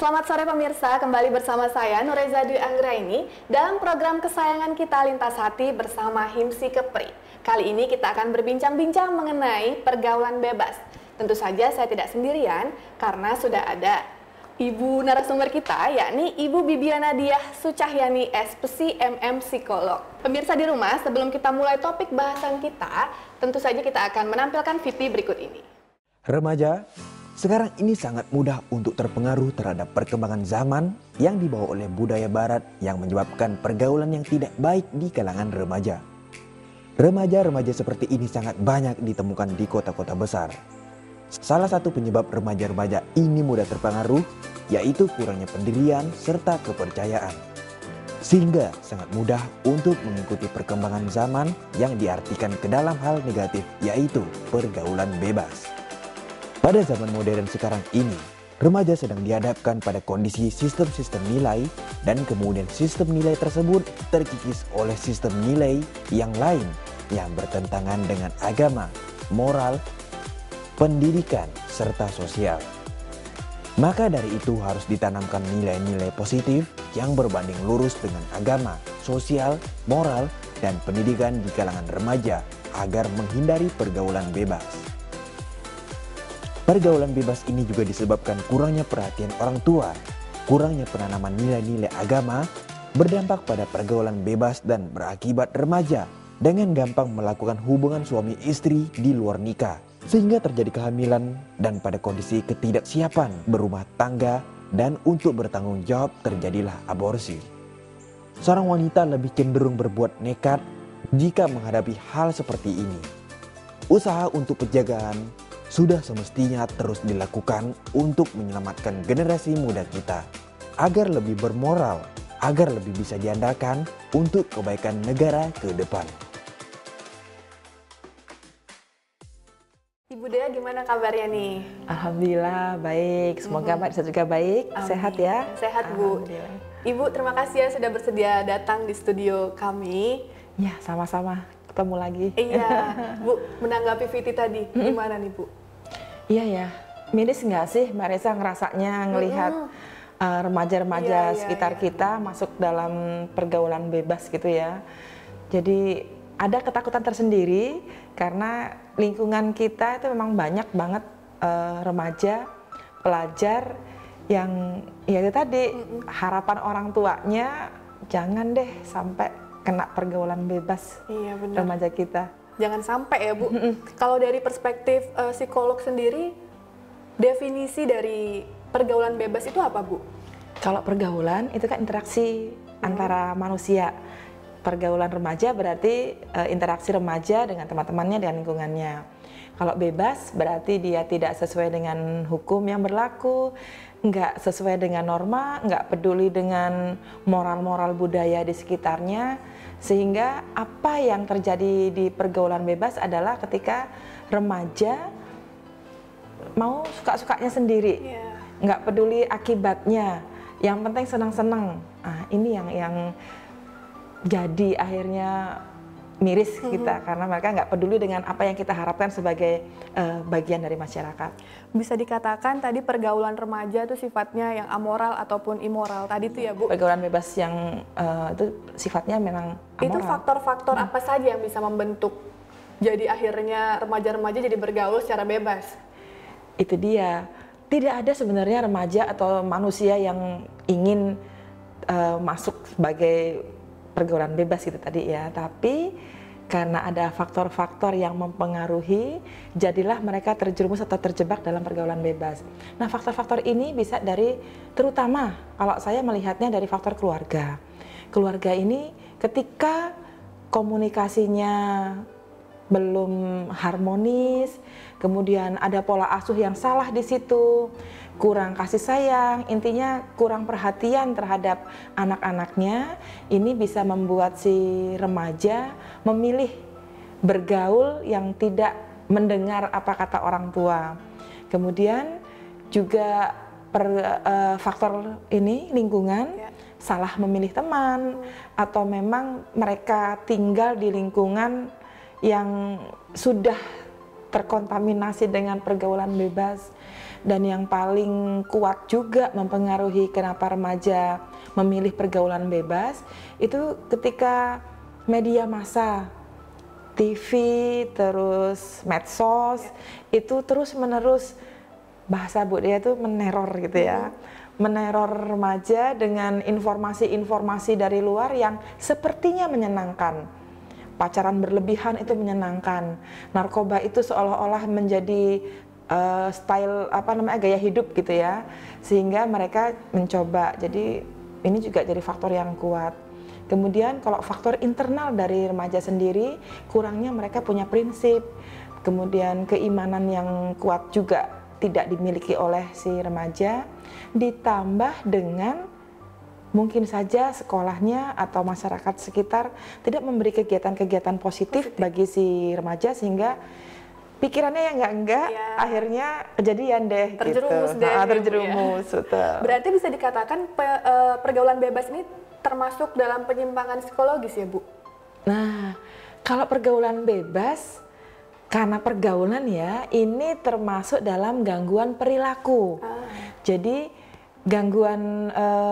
Selamat sore pemirsa, kembali bersama saya Nureza Dwi Anggraini dalam program kesayangan kita Lintas Hati bersama Himsi Kepri. Kali ini kita akan berbincang-bincang mengenai pergaulan bebas. Tentu saja saya tidak sendirian karena sudah ada ibu narasumber kita, yakni Ibu Bibiana Diah Sucahyani, SPSI MM Psikolog. Pemirsa di rumah, sebelum kita mulai topik bahasan kita, tentu saja kita akan menampilkan VT berikut ini. Remaja sekarang ini sangat mudah untuk terpengaruh terhadap perkembangan zaman yang dibawa oleh budaya barat yang menyebabkan pergaulan yang tidak baik di kalangan remaja. Remaja-remaja seperti ini sangat banyak ditemukan di kota-kota besar. Salah satu penyebab remaja-remaja ini mudah terpengaruh yaitu kurangnya pendirian serta kepercayaan. Sehingga sangat mudah untuk mengikuti perkembangan zaman yang diartikan ke dalam hal negatif yaitu pergaulan bebas. Pada zaman modern sekarang ini, remaja sedang dihadapkan pada kondisi sistem-sistem nilai dan kemudian sistem nilai tersebut terkikis oleh sistem nilai yang lain yang bertentangan dengan agama, moral, pendidikan, serta sosial. Maka dari itu harus ditanamkan nilai-nilai positif yang berbanding lurus dengan agama, sosial, moral, dan pendidikan di kalangan remaja agar menghindari pergaulan bebas. Pergaulan bebas ini juga disebabkan kurangnya perhatian orang tua, kurangnya penanaman nilai-nilai agama, berdampak pada pergaulan bebas dan berakibat remaja dengan gampang melakukan hubungan suami istri di luar nikah, sehingga terjadi kehamilan dan pada kondisi ketidaksiapan berumah tangga dan untuk bertanggung jawab terjadilah aborsi. Seorang wanita lebih cenderung berbuat nekat jika menghadapi hal seperti ini. Usaha untuk penjagaan sudah semestinya terus dilakukan untuk menyelamatkan generasi muda kita agar lebih bermoral, agar lebih bisa diandalkan untuk kebaikan negara ke depan. Ibu Dea, gimana kabarnya nih? Alhamdulillah baik, semoga Mbak Desa juga baik. Amin. Sehat ya? Sehat Bu. Ibu, terima kasih ya sudah bersedia datang di studio kami. Ya, sama-sama ketemu lagi. Iya, Bu, menanggapi VT tadi, gimana nih Bu? Iya ya, miris nggak sih Mbak Reza ngerasanya ngelihat remaja-remaja sekitar kita masuk dalam pergaulan bebas gitu ya. Jadi ada ketakutan tersendiri karena lingkungan kita itu memang banyak banget remaja, pelajar yang ya itu tadi harapan orang tuanya jangan deh sampai kena pergaulan bebas. Iya, benar. Remaja kita. Jangan sampai ya Bu. Kalau dari perspektif psikolog sendiri, definisi dari pergaulan bebas itu apa Bu? Kalau pergaulan itu kan interaksi antara manusia. Pergaulan remaja berarti interaksi remaja dengan teman-temannya dan lingkungannya. Kalau bebas berarti dia tidak sesuai dengan hukum yang berlaku, nggak sesuai dengan norma, nggak peduli dengan moral-moral budaya di sekitarnya. Sehingga apa yang terjadi di pergaulan bebas adalah ketika remaja mau suka-sukanya sendiri, nggak peduli akibatnya, yang penting senang-senang. Nah, ini yang jadi akhirnya miris kita karena mereka nggak peduli dengan apa yang kita harapkan sebagai bagian dari masyarakat. Bisa dikatakan tadi pergaulan remaja itu sifatnya yang amoral ataupun immoral tadi itu ya Bu? Pergaulan bebas yang itu sifatnya memang amoral. Itu faktor-faktor apa saja yang bisa membentuk jadi akhirnya remaja-remaja jadi bergaul secara bebas? Itu dia, tidak ada sebenarnya remaja atau manusia yang ingin masuk sebagai pergaulan bebas gitu tadi ya, tapi karena ada faktor-faktor yang mempengaruhi, jadilah mereka terjerumus atau terjebak dalam pergaulan bebas. Nah, faktor-faktor ini bisa dari, terutama kalau saya melihatnya dari faktor keluarga. Keluarga ini ketika komunikasinya belum harmonis, kemudian ada pola asuh yang salah di situ, kurang kasih sayang, intinya kurang perhatian terhadap anak-anaknya, ini bisa membuat si remaja memilih bergaul yang tidak mendengar apa kata orang tua. Kemudian juga faktor ini lingkungan, salah memilih teman, atau memang mereka tinggal di lingkungan yang sudah terkontaminasi dengan pergaulan bebas. Dan yang paling kuat juga mempengaruhi kenapa remaja memilih pergaulan bebas itu ketika media massa, TV, terus medsos itu terus-menerus, bahasa Bu Dea itu meneror gitu ya. Meneror remaja dengan informasi-informasi dari luar yang sepertinya menyenangkan. Pacaran berlebihan itu menyenangkan. Narkoba itu seolah-olah menjadi style gaya hidup gitu ya, sehingga mereka mencoba. Jadi ini juga jadi faktor yang kuat. Kemudian kalau faktor internal dari remaja sendiri, kurangnya mereka punya prinsip, kemudian keimanan yang kuat juga tidak dimiliki oleh si remaja, ditambah dengan mungkin saja sekolahnya atau masyarakat sekitar tidak memberi kegiatan-kegiatan positif bagi si remaja, sehingga pikirannya yang enggak akhirnya kejadian deh, terjerumus gitu. deh, terjerumus. Ya. Berarti bisa dikatakan pergaulan bebas ini termasuk dalam penyimpangan psikologis ya Bu? Nah, kalau pergaulan bebas, karena pergaulan ya, ini termasuk dalam gangguan perilaku. Jadi gangguan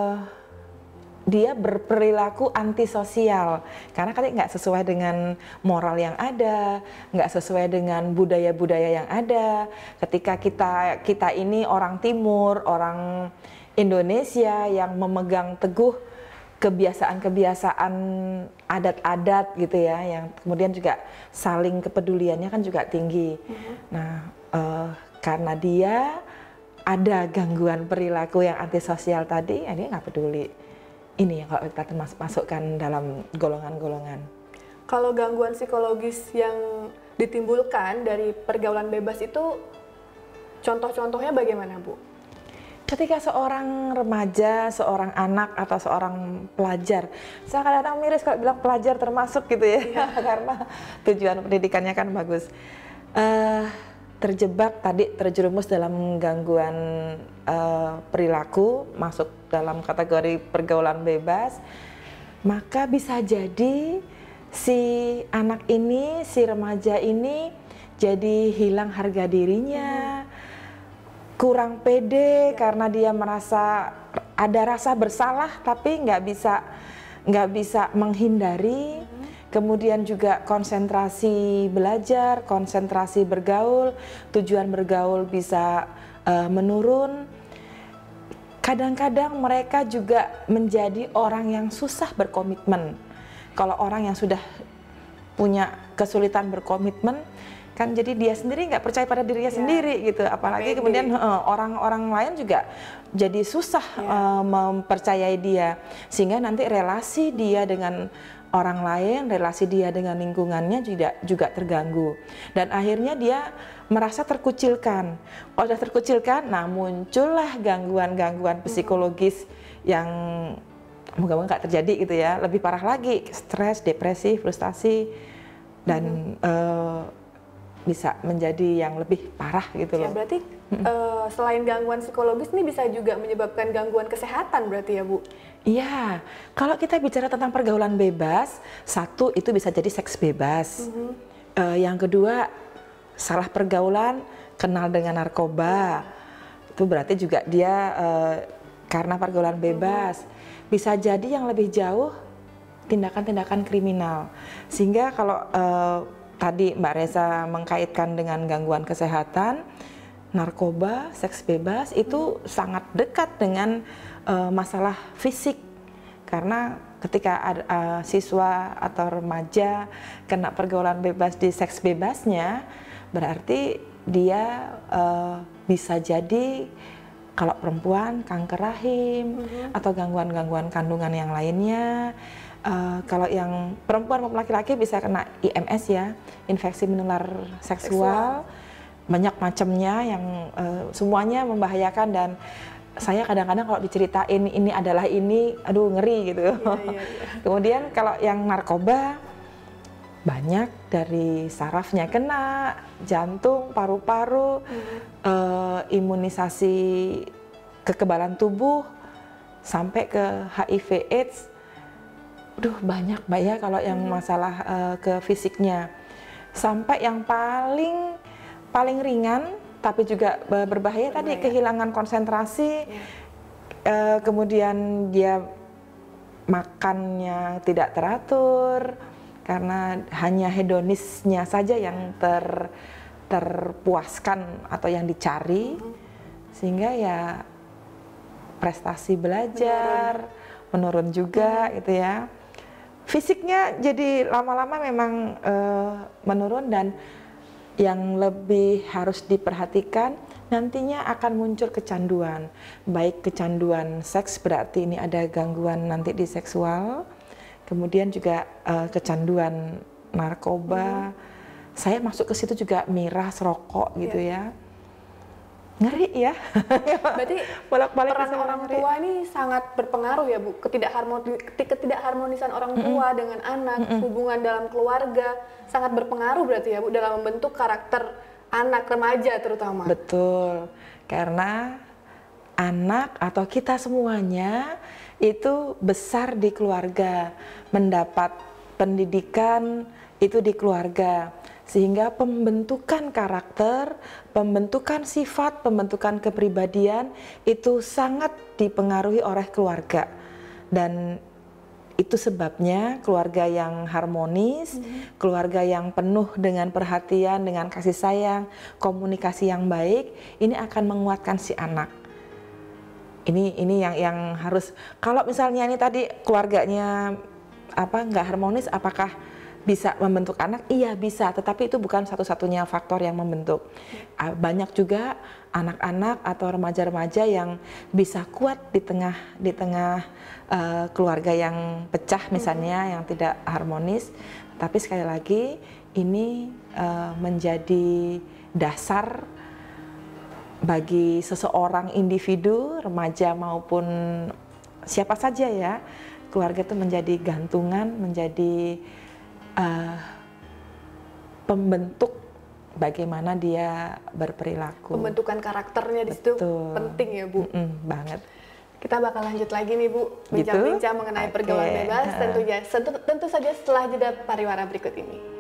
dia berperilaku antisosial karena kan nggak sesuai dengan moral yang ada, nggak sesuai dengan budaya-budaya yang ada. Ketika kita ini orang Timur, orang Indonesia yang memegang teguh kebiasaan-kebiasaan adat-adat gitu ya, yang kemudian juga saling kepeduliannya kan juga tinggi. Nah, karena dia ada gangguan perilaku yang antisosial tadi, dia nggak peduli. Ini yang kalau kita masukkan dalam golongan-golongan. Kalau gangguan psikologis yang ditimbulkan dari pergaulan bebas itu, contoh-contohnya bagaimana Bu? Ketika seorang remaja, seorang anak atau seorang pelajar, saya kadang-kadang miris kalau bilang pelajar termasuk gitu ya, karena tujuan pendidikannya kan bagus. Terjebak tadi, terjerumus dalam gangguan perilaku, masuk dalam kategori pergaulan bebas, maka bisa jadi si anak ini, si remaja ini jadi hilang harga dirinya, kurang pede karena dia merasa ada rasa bersalah tapi nggak bisa menghindari. Kemudian juga konsentrasi belajar, konsentrasi bergaul, tujuan bergaul bisa menurun. Kadang-kadang mereka juga menjadi orang yang susah berkomitmen. Kalau orang yang sudah punya kesulitan berkomitmen, kan jadi dia sendiri nggak percaya pada dirinya sendiri gitu. Apalagi kemudian orang-orang lain juga jadi susah mempercayai dia. Sehingga nanti relasi dia dengan orang lain, relasi dia dengan lingkungannya juga terganggu. Dan akhirnya dia merasa terkucilkan. Kalau sudah terkucilkan, nah muncullah gangguan-gangguan psikologis yang moga-moga nggak terjadi gitu ya. Lebih parah lagi, stres, depresi, frustasi, dan bisa menjadi yang lebih parah gitu loh. Ya, berarti selain gangguan psikologis ini bisa juga menyebabkan gangguan kesehatan berarti ya Bu? Iya, kalau kita bicara tentang pergaulan bebas, satu itu bisa jadi seks bebas. Yang kedua, salah pergaulan, kenal dengan narkoba. Itu berarti juga dia karena pergaulan bebas. Bisa jadi yang lebih jauh, tindakan-tindakan kriminal. Sehingga kalau tadi Mbak Reza mengkaitkan dengan gangguan kesehatan, narkoba, seks bebas itu sangat dekat dengan masalah fisik. Karena ketika siswa atau remaja kena pergaulan bebas di seks bebasnya, berarti dia bisa jadi kalau perempuan kanker rahim atau gangguan-gangguan kandungan yang lainnya. Kalau yang perempuan maupun laki-laki bisa kena IMS ya, infeksi menular seksual. Banyak macamnya yang semuanya membahayakan, dan saya kadang-kadang kalau diceritain ini adalah ini, aduh ngeri gitu. Kemudian kalau yang narkoba, banyak dari sarafnya kena, jantung, paru-paru, imunisasi kekebalan tubuh, sampai ke HIV/AIDS. Duh banyak Mbak ya kalau yang masalah ke fisiknya. Sampai yang paling paling ringan tapi juga berbahaya tadi, kehilangan konsentrasi, kemudian dia makannya tidak teratur karena hanya hedonisnya saja yang terpuaskan atau yang dicari, sehingga ya prestasi belajar menurun juga gitu ya. Fisiknya jadi lama-lama memang menurun, dan yang lebih harus diperhatikan nantinya akan muncul kecanduan, baik kecanduan seks, berarti ini ada gangguan nanti di seksual, kemudian juga kecanduan narkoba. Saya masuk ke situ juga miras, rokok gitu ya. Ngeri ya. Berarti bolak-balik peran orang tua ini sangat berpengaruh ya Bu, ketidakharmonisan orang tua dengan anak, hubungan dalam keluarga sangat berpengaruh berarti ya Bu dalam membentuk karakter anak remaja terutama. Betul, karena anak atau kita semuanya itu besar di keluarga, mendapat pendidikan itu di keluarga, sehingga pembentukan karakter, pembentukan sifat, pembentukan kepribadian itu sangat dipengaruhi oleh keluarga. Dan itu sebabnya keluarga yang harmonis, keluarga yang penuh dengan perhatian, dengan kasih sayang, komunikasi yang baik, ini akan menguatkan si anak. Ini yang harus. Kalau misalnya ini tadi keluarganya nggak harmonis, apakah bisa membentuk anak? Iya bisa, tetapi itu bukan satu-satunya faktor yang membentuk. Banyak juga anak-anak atau remaja-remaja yang bisa kuat di tengah keluarga yang pecah misalnya, yang tidak harmonis. Tapi sekali lagi ini menjadi dasar bagi seseorang individu, remaja maupun siapa saja ya, keluarga itu menjadi gantungan, menjadi pembentuk bagaimana dia berperilaku. Pembentukan karakternya di situ penting ya Bu. Banget. Kita bakal lanjut lagi nih Bu, bincang-bincang mengenai pergaulan bebas, tentu saja setelah jeda pariwara berikut ini.